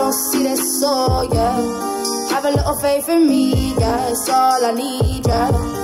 don't see this, so yeah. Have a little faith in me, yeah, it's all I need, yeah.